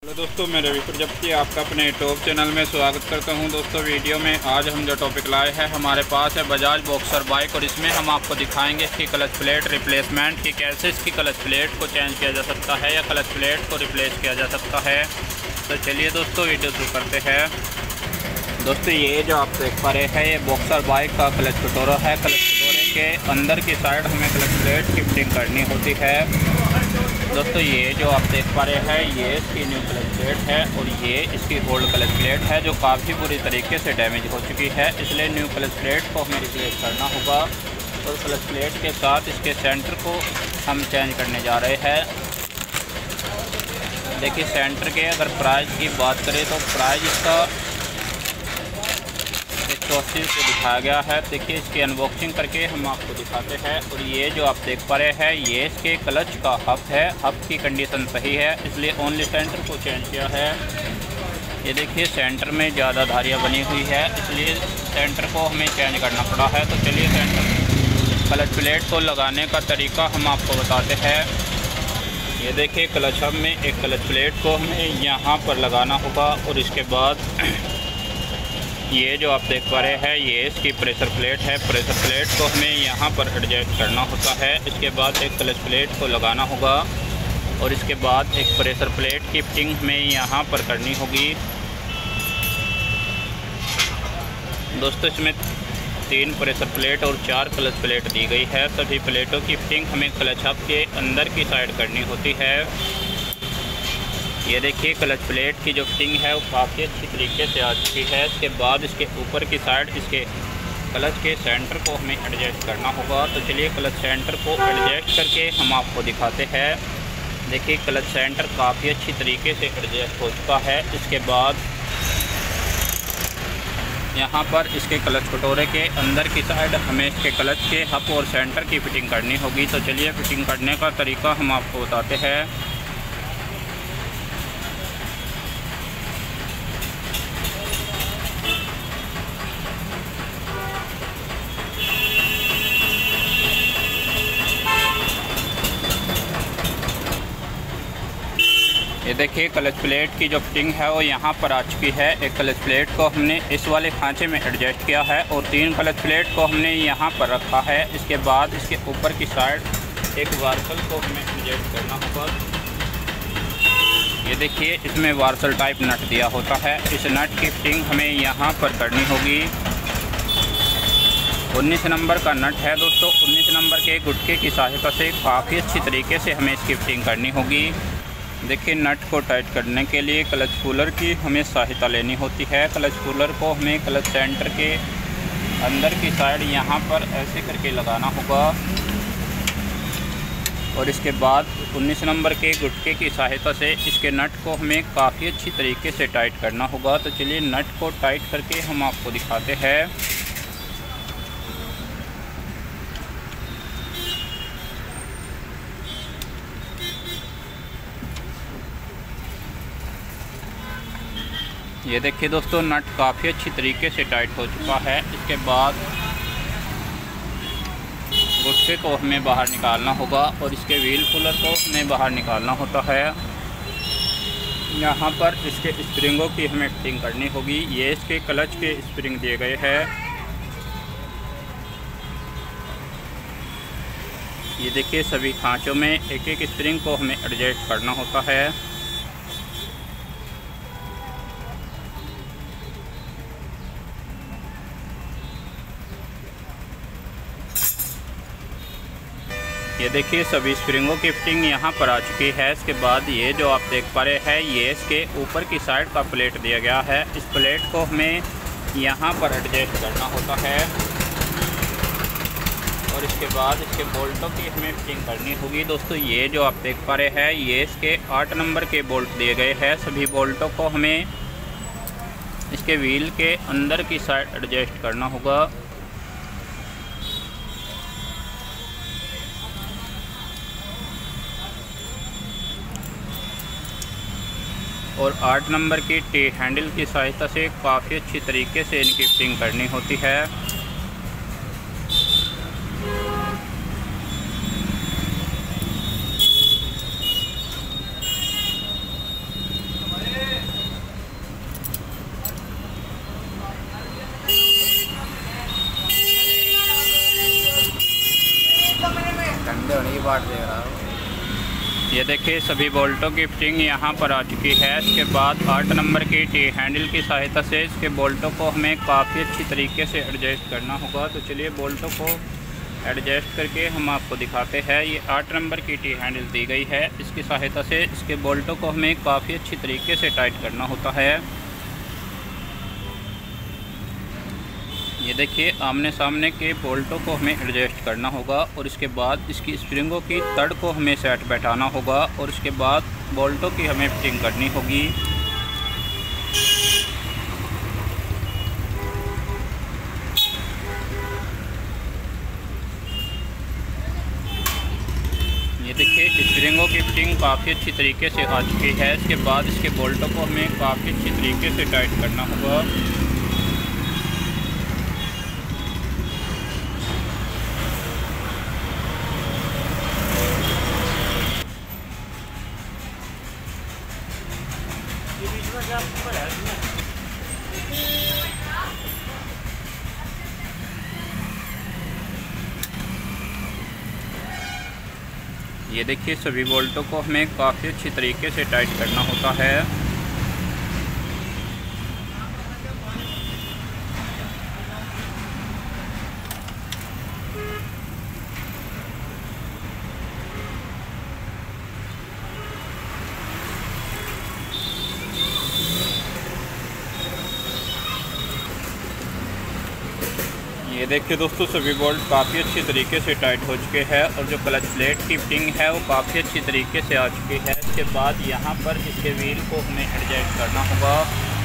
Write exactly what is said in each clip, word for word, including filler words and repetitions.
Hello दोस्तों, मैं रवि प्रजापति आपका अपने यूट्यूब चैनल में स्वागत करता हूं। दोस्तों वीडियो में आज हम जो टॉपिक लाए हैं, हमारे पास है बजाज बॉक्सर बाइक और इसमें हम आपको दिखाएंगे इसकी क्लच प्लेट रिप्लेसमेंट की, कैसे इसकी क्लच प्लेट को चेंज किया जा सकता है या क्लच प्लेट को रिप्लेस किया जा सकता है। तो चलिए दोस्तों वीडियो शुरू करते हैं। दोस्तों ये जो आप देख पा रहे हैं, ये बॉक्सर बाइक का क्लच कटोरा है। क्लच कटोरे के अंदर की साइड हमें क्लच प्लेट की फिटिंग करनी होती है। दोस्तों ये जो आप देख पा रहे हैं, ये इसकी न्यू क्लच प्लेट है और ये इसकी ओल्ड क्लच प्लेट है जो काफ़ी बुरी तरीके से डैमेज हो चुकी है, इसलिए न्यू क्लच प्लेट को हमें रिप्लेस करना होगा। और क्लच प्लेट के साथ इसके सेंटर को हम चेंज करने जा रहे हैं। देखिए सेंटर के अगर प्राइस की बात करें तो प्राइस इसका एक सौ अस्सी से दिखाया गया है। देखिए इसकी अनबॉक्सिंग करके हम आपको दिखाते हैं। और ये जो आप देख पा रहे हैं, ये इसके क्लच का हब है। हब की कंडीशन सही है, इसलिए ओनली सेंटर को चेंज किया है। ये देखिए सेंटर में ज़्यादा धारियाँ बनी हुई है, इसलिए सेंटर को हमें चेंज करना पड़ा है। तो चलिए सेंटर क्लच प्लेट को लगाने का तरीका हम आपको बताते हैं। ये देखिए क्लच हब में एक क्लच प्लेट को हमें यहाँ पर लगाना होगा और इसके बाद ये जो आप देख पा रहे हैं, ये इसकी प्रेशर प्लेट है। प्रेशर प्लेट को हमें यहाँ पर एडजस्ट करना होता है। इसके बाद एक क्लच प्लेट को लगाना होगा और इसके बाद एक प्रेशर प्लेट की फिटिंग हमें यहाँ पर करनी होगी। दोस्तों इसमें तीन प्रेशर प्लेट और चार क्लच प्लेट दी गई है। सभी प्लेटों की फिटिंग हमें क्लच हब के अंदर की साइड करनी होती है। ये देखिए क्लच प्लेट की जो फिटिंग है वो काफ़ी अच्छी तरीके से आ चुकी है। इसके बाद इसके ऊपर की साइड इसके क्लच के सेंटर को हमें एडजस्ट करना होगा। तो चलिए क्लच सेंटर को एडजस्ट करके हम आपको दिखाते हैं। देखिए क्लच सेंटर काफ़ी अच्छी तरीके से एडजस्ट हो चुका है। इसके बाद यहाँ पर इसके क्लच कटोरे के अंदर की साइड हमें इसके क्लच के हब और सेंटर की फिटिंग करनी होगी। तो चलिए फिटिंग करने का तरीका हम आपको बताते हैं। ये देखिए क्लच प्लेट की जो फिटिंग है वो यहाँ पर आ चुकी है। एक क्लच प्लेट को हमने इस वाले खांचे में एडजस्ट किया है और तीन क्लच प्लेट को हमने यहाँ पर रखा है। इसके बाद इसके ऊपर की साइड एक वार्सल को हमें एडजस्ट करना होगा। ये देखिए इसमें वार्सल टाइप नट दिया होता है। इस नट की फिटिंग हमें यहाँ पर करनी होगी। उन्नीस नंबर का नट है दोस्तों। उन्नीस नंबर के गुटके की सहायता से काफ़ी अच्छी तरीके से हमें इसकी फिटिंग करनी होगी। देखिए नट को टाइट करने के लिए क्लच पुलर की हमें सहायता लेनी होती है। क्लच पुलर को हमें क्लच सेंटर के अंदर की साइड यहाँ पर ऐसे करके लगाना होगा और इसके बाद उन्नीस नंबर के गुटके की सहायता से इसके नट को हमें काफ़ी अच्छी तरीके से टाइट करना होगा। तो चलिए नट को टाइट करके हम आपको दिखाते हैं। ये देखिए दोस्तों नट काफ़ी अच्छी तरीके से टाइट हो चुका है। इसके बाद गुटके को हमें बाहर निकालना होगा और इसके व्हील पुलर को हमें बाहर निकालना होता है। यहाँ पर इसके स्प्रिंगों की हमें फिटिंग करनी होगी। ये इसके क्लच के स्प्रिंग दिए गए हैं। ये देखिए सभी खांचों में एक एक स्प्रिंग को हमें एडजस्ट करना होता है। ये देखिए सभी स्प्रिंगों की फिटिंग यहाँ पर आ चुकी है। इसके बाद ये जो आप देख पा रहे हैं, ये इसके ऊपर की साइड का प्लेट दिया गया है। इस प्लेट को हमें यहाँ पर एडजस्ट करना होता है और इसके बाद इसके बोल्टों की हमें फिटिंग करनी होगी। दोस्तों ये जो आप देख पा रहे हैं, ये इसके आठ नंबर के बोल्ट दिए गए हैं। सभी बोल्टों को हमें इसके व्हील के अंदर की साइड एडजस्ट करना होगा। और आठ नंबर की टी हैंडल की सहायता से काफ़ी अच्छी तरीके से इनकी फिटिंग करनी होती है। देखिए सभी बोल्टों की फिटिंग यहाँ पर आ चुकी है। इसके बाद आठ नंबर की टी हैंडल की सहायता से इसके बोल्टों को हमें काफ़ी अच्छी तरीके से एडजस्ट करना होगा। तो चलिए बोल्टों को एडजस्ट करके हम आपको दिखाते हैं। ये आठ नंबर की टी हैंडल दी गई है, इसकी सहायता से इसके बोल्टों को हमें काफ़ी अच्छी तरीके से टाइट करना होता है। ये देखिए आमने सामने के बोल्टों को हमें एडजस्ट करना होगा और इसके बाद इसकी स्प्रिंगों की तड़ को हमें सेट बैठाना होगा और इसके बाद बोल्टों की हमें फिटिंग करनी होगी। ये देखिए स्प्रिंगों की फिटिंग काफ़ी अच्छी तरीके से आ चुकी है। इसके बाद इसके बोल्टों को हमें काफ़ी अच्छी तरीके से टाइट करना होगा। ये देखिए सभी बोल्टों को हमें काफ़ी अच्छी तरीके से टाइट करना होता है। ये देखिए दोस्तों सभी बोल्ट काफ़ी अच्छी तरीके से टाइट हो चुके हैं और जो क्लच प्लेट की फिटिंग है वो काफ़ी अच्छी तरीके से आ चुकी है। इसके बाद यहाँ पर इसके व्हील को हमें एडजस्ट करना होगा।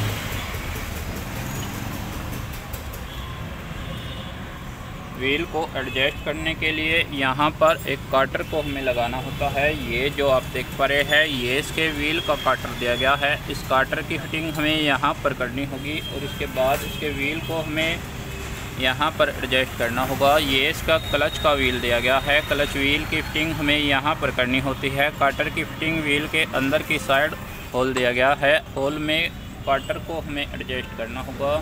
व्हील को एडजस्ट करने के लिए यहाँ पर एक काटर को हमें लगाना होता है। ये जो आप देख पा रहे हैं ये इसके व्हील का काटर दिया गया है। इस काटर की फिटिंग हमें यहाँ पर करनी होगी और इसके बाद इसके व्हील को हमें यहाँ पर एडजस्ट करना होगा। ये इसका क्लच का व्हील दिया गया है। क्लच व्हील की फिटिंग हमें यहाँ पर करनी होती है। काटर की फिटिंग व्हील के अंदर की साइड होल दिया गया है। होल में काटर को हमें एडजस्ट करना होगा।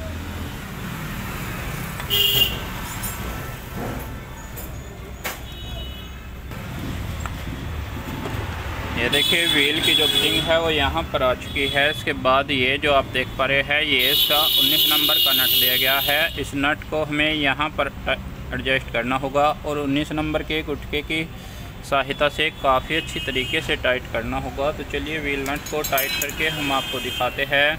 ये देखिए व्हील की जो फिटिंग है वो यहाँ पर आ चुकी है। इसके बाद ये जो आप देख पा रहे हैं ये इसका उन्नीस नंबर का नट दिया गया है। इस नट को हमें यहाँ पर एडजस्ट करना होगा और उन्नीस नंबर के गुटके की सहायता से काफ़ी अच्छी तरीके से टाइट करना होगा। तो चलिए व्हील नट को टाइट करके हम आपको दिखाते हैं।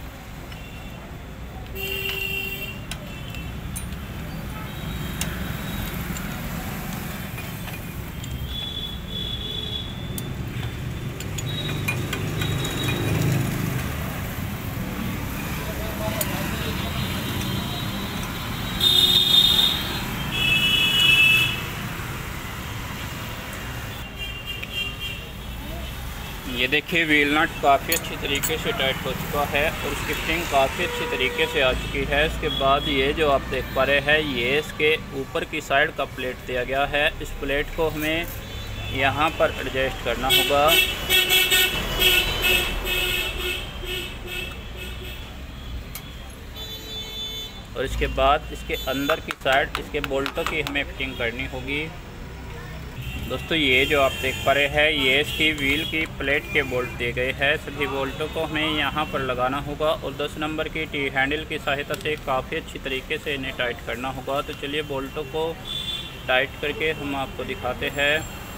ये देखिए व्हील नट काफ़ी अच्छी तरीके से टाइट हो चुका है और इसकी फिटिंग काफ़ी अच्छी तरीके से आ चुकी है। इसके बाद ये जो आप देख पा रहे हैं ये इसके ऊपर की साइड का प्लेट दिया गया है। इस प्लेट को हमें यहाँ पर एडजस्ट करना होगा। और इसके बाद इसके अंदर की साइड इसके बोल्टों की हमें फिटिंग करनी होगी। दोस्तों ये जो आप देख पा रहे हैं ये इसकी व्हील की प्लेट के बोल्ट दिए गए हैं। सभी बोल्टों को हमें यहाँ पर लगाना होगा और दस नंबर की टी हैंडल की सहायता से काफ़ी अच्छी तरीके से इन्हें टाइट करना होगा। तो चलिए बोल्टों को टाइट करके हम आपको दिखाते हैं।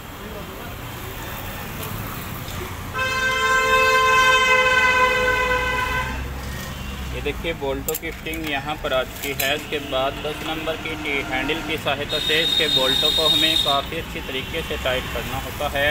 ये देखिए बोल्टों की फिटिंग यहाँ पर आ चुकी है। इसके बाद दस नंबर की टी हैंडल की सहायता से इसके बोल्टों को हमें काफ़ी अच्छी तरीके से टाइट करना होता है।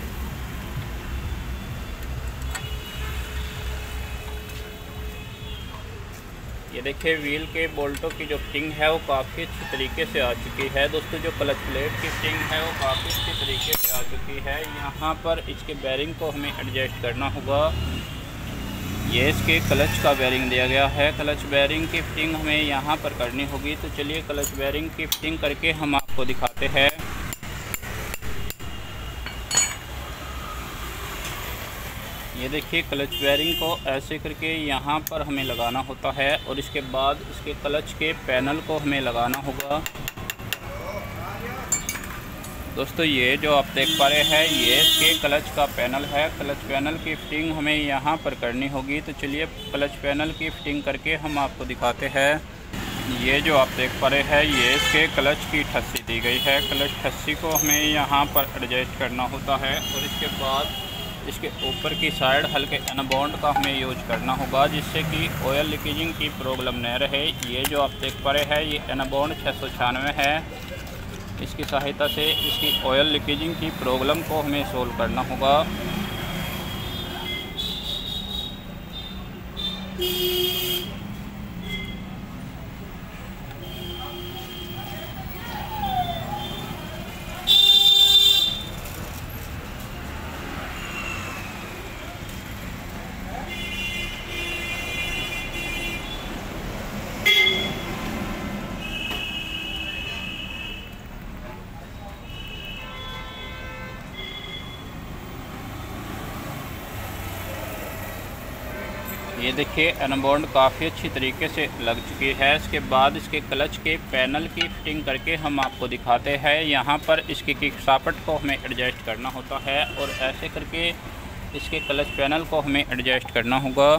ये देखिए व्हील के बोल्टों की जो फिटिंग है वो काफ़ी अच्छी तरीके से आ चुकी है। दोस्तों जो क्लच प्लेट की फिटिंग है वो काफ़ी अच्छी तरीके से आ चुकी है। यहाँ पर इसके बेरिंग को हमें एडजस्ट करना होगा। ये इसके क्लच का बेरिंग दिया गया है। क्लच बेरिंग की फिटिंग हमें यहाँ पर करनी होगी। तो चलिए क्लच बेरिंग की फिटिंग करके हम आपको दिखाते हैं। ये देखिए क्लच बेरिंग को ऐसे करके यहाँ पर हमें लगाना होता है और इसके बाद इसके क्लच के पैनल को हमें लगाना होगा। दोस्तों ये जो आप देख पा रहे हैं ये इसके क्लच का पैनल है। क्लच पैनल की फिटिंग हमें यहाँ पर करनी होगी, तो चलिए क्लच पैनल की फिटिंग करके हम आपको दिखाते हैं। ये जो आप देख पा रहे हैं ये इसके क्लच की ठस्सी दी गई है। क्लच ठस्सी को हमें यहाँ पर एडजस्ट करना होता है और इसके बाद इसके ऊपर की साइड हल्के एनबॉन्ड का हमें यूज करना होगा, जिससे कि ऑयल लीकेजिंग की प्रॉब्लम न रहे। ये जो आप देख पा रहे हैं ये एनबॉन्ड छः सौ छियानवे है। इसकी सहायता से इसकी ऑयल लीकेजिंग की प्रॉब्लम को हमें सोल्व करना होगा। ये देखिए एनबॉन्ड काफ़ी अच्छी तरीके से लग चुकी है। इसके बाद इसके क्लच के पैनल की फिटिंग करके हम आपको दिखाते हैं। यहाँ पर इसकी किक सॉकेट को हमें एडजस्ट करना होता है और ऐसे करके इसके क्लच पैनल को हमें एडजस्ट करना होगा।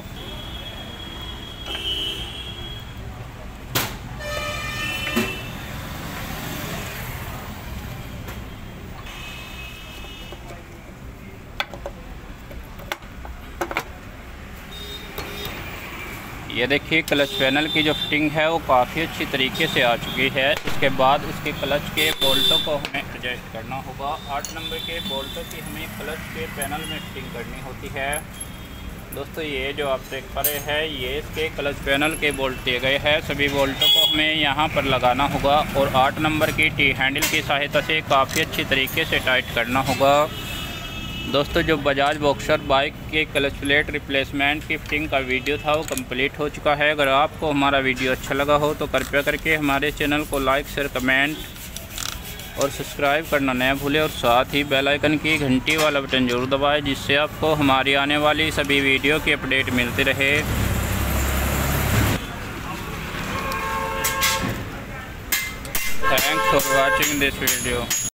ये देखिए क्लच पैनल की जो फिटिंग है वो काफ़ी अच्छी तरीके से आ चुकी है। इसके बाद इसके क्लच के बोल्टों को हमें एडजस्ट करना होगा। आठ नंबर के बोल्टों की हमें क्लच के पैनल में फिटिंग करनी होती है। दोस्तों ये जो आप देख पा रहे हैं ये इसके क्लच पैनल के बोल्ट दिए गए हैं। सभी बोल्टों को हमें यहाँ पर लगाना होगा और आठ नंबर की टी हैंडल की सहायता से काफ़ी अच्छी तरीके से टाइट करना होगा। दोस्तों जो बजाज बॉक्सर बाइक के क्लच प्लेट रिप्लेसमेंट की फिटिंग का वीडियो था वो कंप्लीट हो चुका है। अगर आपको हमारा वीडियो अच्छा लगा हो तो कृपया करके हमारे चैनल को लाइक शेयर कमेंट और सब्सक्राइब करना न भूलें और साथ ही बेल आइकन की घंटी वाला बटन जरूर दबाएं, जिससे आपको हमारी आने वाली सभी वीडियो की अपडेट मिलती रहे। Thanks for watching this video.